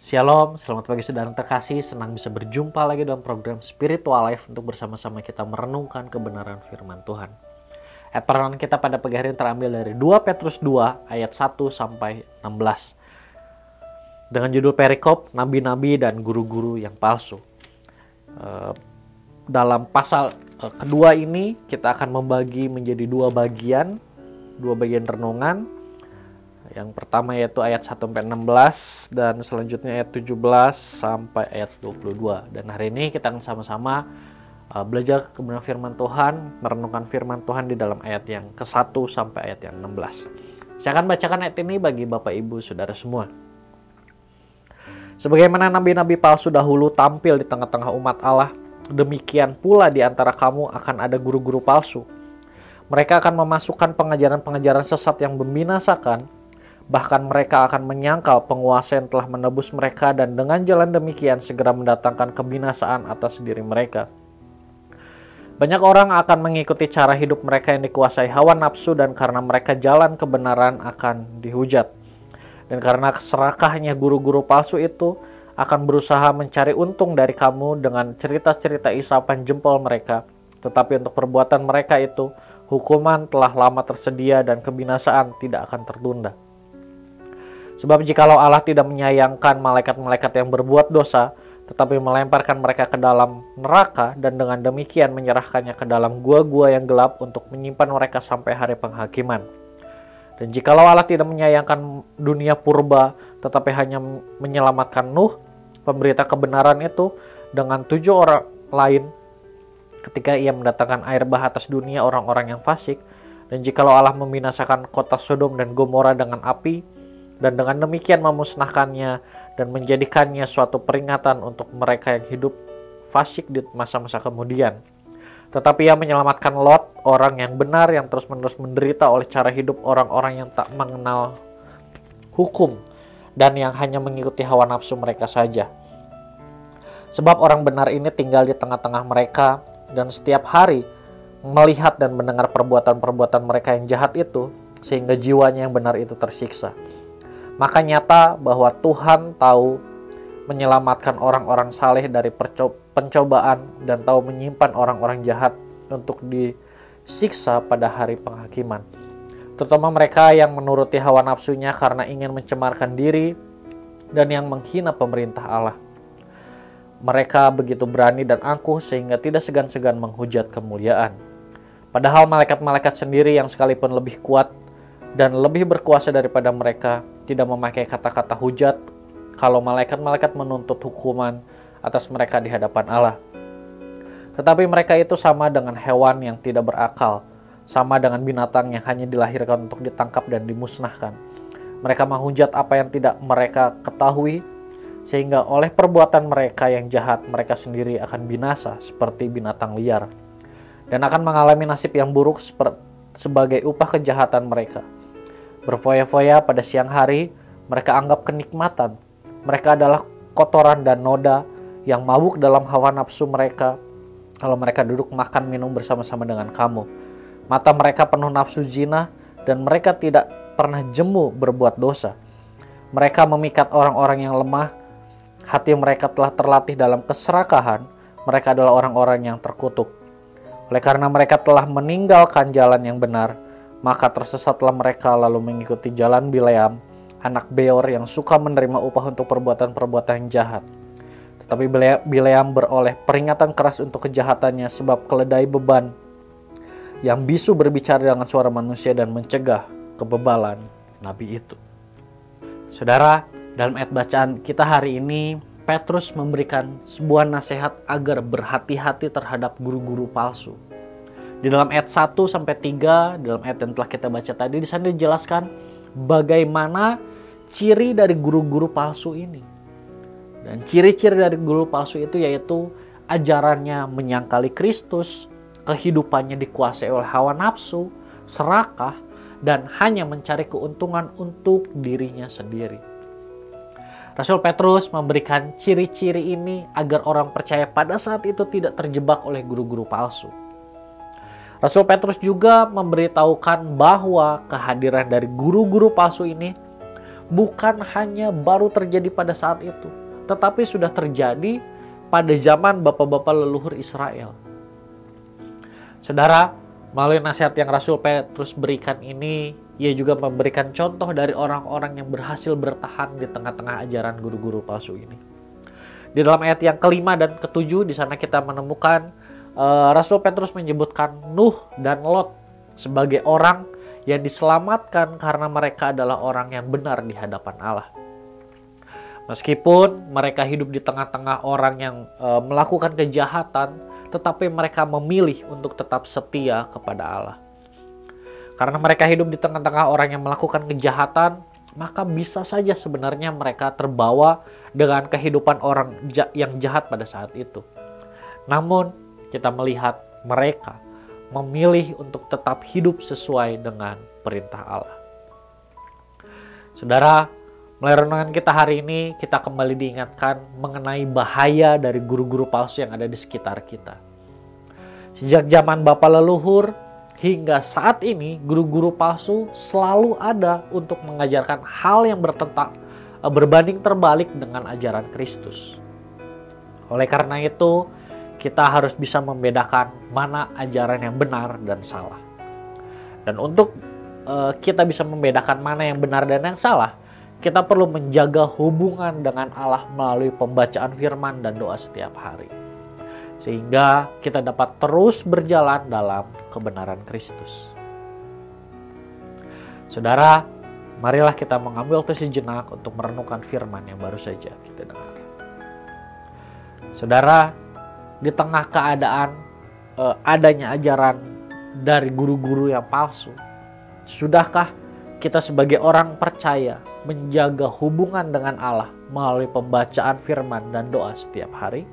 Shalom, selamat pagi saudara terkasih. Senang bisa berjumpa lagi dalam program Spiritual Life untuk bersama-sama kita merenungkan kebenaran firman Tuhan. Ayat perenungan kita pada pagi hari ini terambil dari 2 Petrus 2 ayat 1 sampai 16. Dengan judul perikop nabi-nabi dan guru-guru yang palsu. Dalam pasal kedua ini kita akan membagi menjadi dua bagian renungan. Yang pertama yaitu ayat 1 sampai 16 dan selanjutnya ayat 17 sampai ayat 22. Dan hari ini kita akan sama-sama belajar kebenaran firman Tuhan, merenungkan firman Tuhan di dalam ayat yang ke-1 sampai ayat yang 16. Saya akan bacakan ayat ini bagi Bapak Ibu Saudara semua. Sebagaimana nabi-nabi palsu dahulu tampil di tengah-tengah umat Allah, demikian pula di antara kamu akan ada guru-guru palsu. Mereka akan memasukkan pengajaran-pengajaran sesat yang membinasakan. Bahkan mereka akan menyangkal penguasa yang telah menebus mereka dan dengan jalan demikian segera mendatangkan kebinasaan atas diri mereka. Banyak orang akan mengikuti cara hidup mereka yang dikuasai hawa nafsu dan karena mereka jalan kebenaran akan dihujat. Dan karena serakahnya guru-guru palsu itu akan berusaha mencari untung dari kamu dengan cerita-cerita isapan jempol mereka. Tetapi untuk perbuatan mereka itu, hukuman telah lama tersedia dan kebinasaan tidak akan tertunda. Sebab jikalau Allah tidak menyayangkan malaikat-malaikat yang berbuat dosa, tetapi melemparkan mereka ke dalam neraka dan dengan demikian menyerahkannya ke dalam gua-gua yang gelap untuk menyimpan mereka sampai hari penghakiman. Dan jikalau Allah tidak menyayangkan dunia purba, tetapi hanya menyelamatkan Nuh, pemberita kebenaran itu, dengan 7 orang lain, ketika ia mendatangkan air bah atas dunia orang-orang yang fasik, dan jikalau Allah membinasakan kota Sodom dan Gomora dengan api, dan dengan demikian memusnahkannya dan menjadikannya suatu peringatan untuk mereka yang hidup fasik di masa-masa kemudian. Tetapi ia menyelamatkan Lot, orang yang benar yang terus-menerus menderita oleh cara hidup orang-orang yang tak mengenal hukum dan yang hanya mengikuti hawa nafsu mereka saja. Sebab orang benar ini tinggal di tengah-tengah mereka dan setiap hari melihat dan mendengar perbuatan-perbuatan mereka yang jahat itu, sehingga jiwanya yang benar itu tersiksa. Maka nyata bahwa Tuhan tahu menyelamatkan orang-orang saleh dari pencobaan dan tahu menyimpan orang-orang jahat untuk disiksa pada hari penghakiman. Terutama mereka yang menuruti hawa nafsunya karena ingin mencemarkan diri dan yang menghina pemerintah Allah. Mereka begitu berani dan angkuh sehingga tidak segan-segan menghujat kemuliaan. Padahal malaikat-malaikat sendiri yang sekalipun lebih kuat dan lebih berkuasa daripada mereka tidak memakai kata-kata hujat kalau malaikat-malaikat menuntut hukuman atas mereka di hadapan Allah. Tetapi mereka itu sama dengan hewan yang tidak berakal, sama dengan binatang yang hanya dilahirkan untuk ditangkap dan dimusnahkan. Mereka menghujat apa yang tidak mereka ketahui, sehingga oleh perbuatan mereka yang jahat mereka sendiri akan binasa seperti binatang liar dan akan mengalami nasib yang buruk sebagai upah kejahatan mereka. Berfoya-foya pada siang hari, mereka anggap kenikmatan. Mereka adalah kotoran dan noda yang mabuk dalam hawa nafsu mereka kalau mereka duduk makan minum bersama-sama dengan kamu. Mata mereka penuh nafsu zina dan mereka tidak pernah jemu berbuat dosa. Mereka memikat orang-orang yang lemah. Hati mereka telah terlatih dalam keserakahan. Mereka adalah orang-orang yang terkutuk. Oleh karena mereka telah meninggalkan jalan yang benar, maka tersesatlah mereka lalu mengikuti jalan Bileam, anak Beor yang suka menerima upah untuk perbuatan-perbuatan yang jahat. Tetapi Bileam beroleh peringatan keras untuk kejahatannya sebab keledai beban yang bisu berbicara dengan suara manusia dan mencegah kebebalan nabi itu. Saudara, dalam ayat bacaan kita hari ini, Petrus memberikan sebuah nasihat agar berhati-hati terhadap guru-guru palsu. Di dalam ayat 1-3, dalam ayat yang telah kita baca tadi, di sana dijelaskan bagaimana ciri dari guru-guru palsu ini. Dan ciri-ciri dari guru palsu itu yaitu ajarannya menyangkali Kristus, kehidupannya dikuasai oleh hawa nafsu, serakah, dan hanya mencari keuntungan untuk dirinya sendiri. Rasul Petrus memberikan ciri-ciri ini agar orang percaya pada saat itu tidak terjebak oleh guru-guru palsu. Rasul Petrus juga memberitahukan bahwa kehadiran dari guru-guru palsu ini bukan hanya baru terjadi pada saat itu, tetapi sudah terjadi pada zaman bapak-bapak leluhur Israel. Saudara, melalui nasihat yang Rasul Petrus berikan ini, ia juga memberikan contoh dari orang-orang yang berhasil bertahan di tengah-tengah ajaran guru-guru palsu ini. Di dalam ayat yang kelima dan ketujuh, di sana kita menemukan Rasul Petrus menyebutkan Nuh dan Lot sebagai orang yang diselamatkan karena mereka adalah orang yang benar di hadapan Allah. Meskipun mereka hidup di tengah-tengah orang yang melakukan kejahatan, tetapi mereka memilih untuk tetap setia kepada Allah. Karena mereka hidup di tengah-tengah orang yang melakukan kejahatan, maka bisa saja sebenarnya mereka terbawa dengan kehidupan orang yang jahat pada saat itu. Namun, kita melihat mereka memilih untuk tetap hidup sesuai dengan perintah Allah. Saudara, melalui renungan kita hari ini, kita kembali diingatkan mengenai bahaya dari guru-guru palsu yang ada di sekitar kita. Sejak zaman Bapa leluhur hingga saat ini, guru-guru palsu selalu ada untuk mengajarkan hal yang berbanding terbalik dengan ajaran Kristus. Oleh karena itu, kita harus bisa membedakan mana ajaran yang benar dan salah. Dan untuk kita bisa membedakan mana yang benar dan yang salah, kita perlu menjaga hubungan dengan Allah melalui pembacaan firman dan doa setiap hari. Sehingga kita dapat terus berjalan dalam kebenaran Kristus. Saudara, marilah kita mengambil waktu sejenak untuk merenungkan firman yang baru saja kita dengar. Saudara, di tengah keadaan adanya ajaran dari guru-guru yang palsu, sudahkah kita sebagai orang percaya menjaga hubungan dengan Allah melalui pembacaan firman dan doa setiap hari?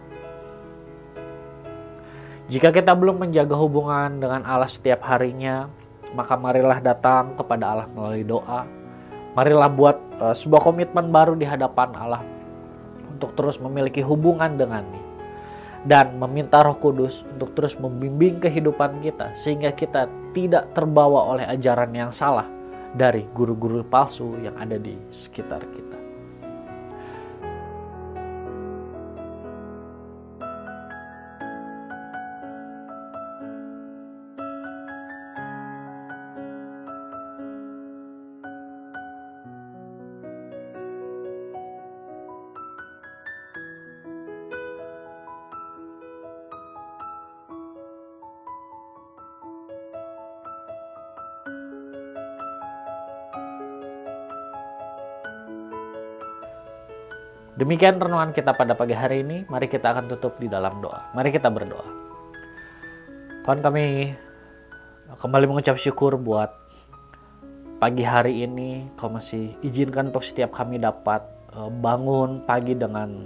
Jika kita belum menjaga hubungan dengan Allah setiap harinya, maka marilah datang kepada Allah melalui doa. Marilah buat sebuah komitmen baru di hadapan Allah untuk terus memiliki hubungan dengannya. Dan meminta Roh Kudus untuk terus membimbing kehidupan kita sehingga kita tidak terbawa oleh ajaran yang salah dari guru-guru palsu yang ada di sekitar kita. Demikian renungan kita pada pagi hari ini. Mari kita akan tutup di dalam doa. Mari kita berdoa. Tuhan, kami kembali mengucap syukur buat pagi hari ini. Kau masih izinkan untuk setiap kami dapat bangun pagi dengan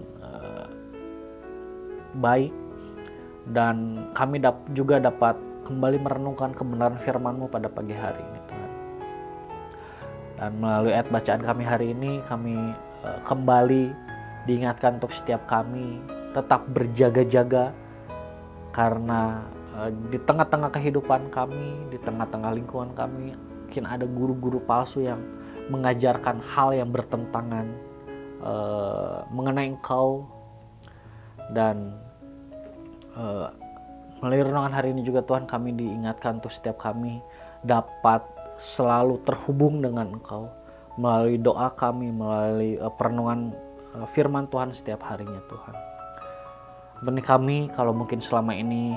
baik. Dan kami juga dapat kembali merenungkan kebenaran firman-Mu pada pagi hari ini, Tuhan. Dan melalui ayat bacaan kami hari ini, kami kembali diingatkan untuk setiap kami tetap berjaga-jaga karena di tengah-tengah kehidupan kami, di tengah-tengah lingkungan kami, mungkin ada guru-guru palsu yang mengajarkan hal yang bertentangan mengenai Engkau. Dan melalui renungan hari ini juga Tuhan, kami diingatkan untuk setiap kami dapat selalu terhubung dengan Engkau melalui doa kami, melalui perenungan firman Tuhan setiap harinya, Tuhan. Ampuni kami kalau mungkin selama ini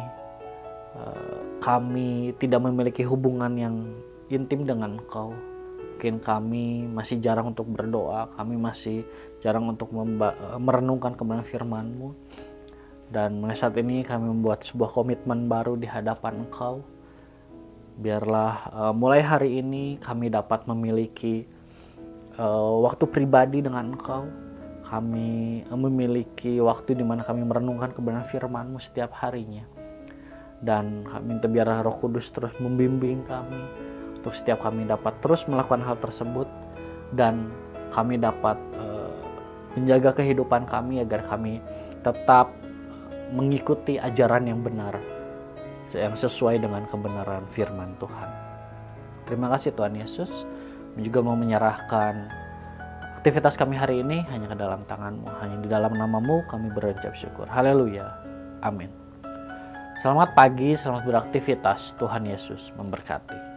kami tidak memiliki hubungan yang intim dengan Engkau. Mungkin kami masih jarang untuk berdoa, kami masih jarang untuk merenungkan kebenaran firman-Mu. Dan mulai saat ini kami membuat sebuah komitmen baru di hadapan Engkau. Biarlah mulai hari ini kami dapat memiliki waktu pribadi dengan Engkau. Kami memiliki waktu di mana kami merenungkan kebenaran firman-Mu setiap harinya. Dan kami minta biar Roh Kudus terus membimbing kami untuk setiap kami dapat terus melakukan hal tersebut. Dan kami dapat menjaga kehidupan kami agar kami tetap mengikuti ajaran yang benar, yang sesuai dengan kebenaran firman Tuhan. Terima kasih Tuhan Yesus. Kami juga mau menyerahkan Aktivitas kami hari ini hanya ke dalam tangan-Mu. Hanya di dalam nama-Mu kami berucap syukur. Haleluya. Amin. Selamat pagi, selamat beraktivitas. Tuhan Yesus memberkati.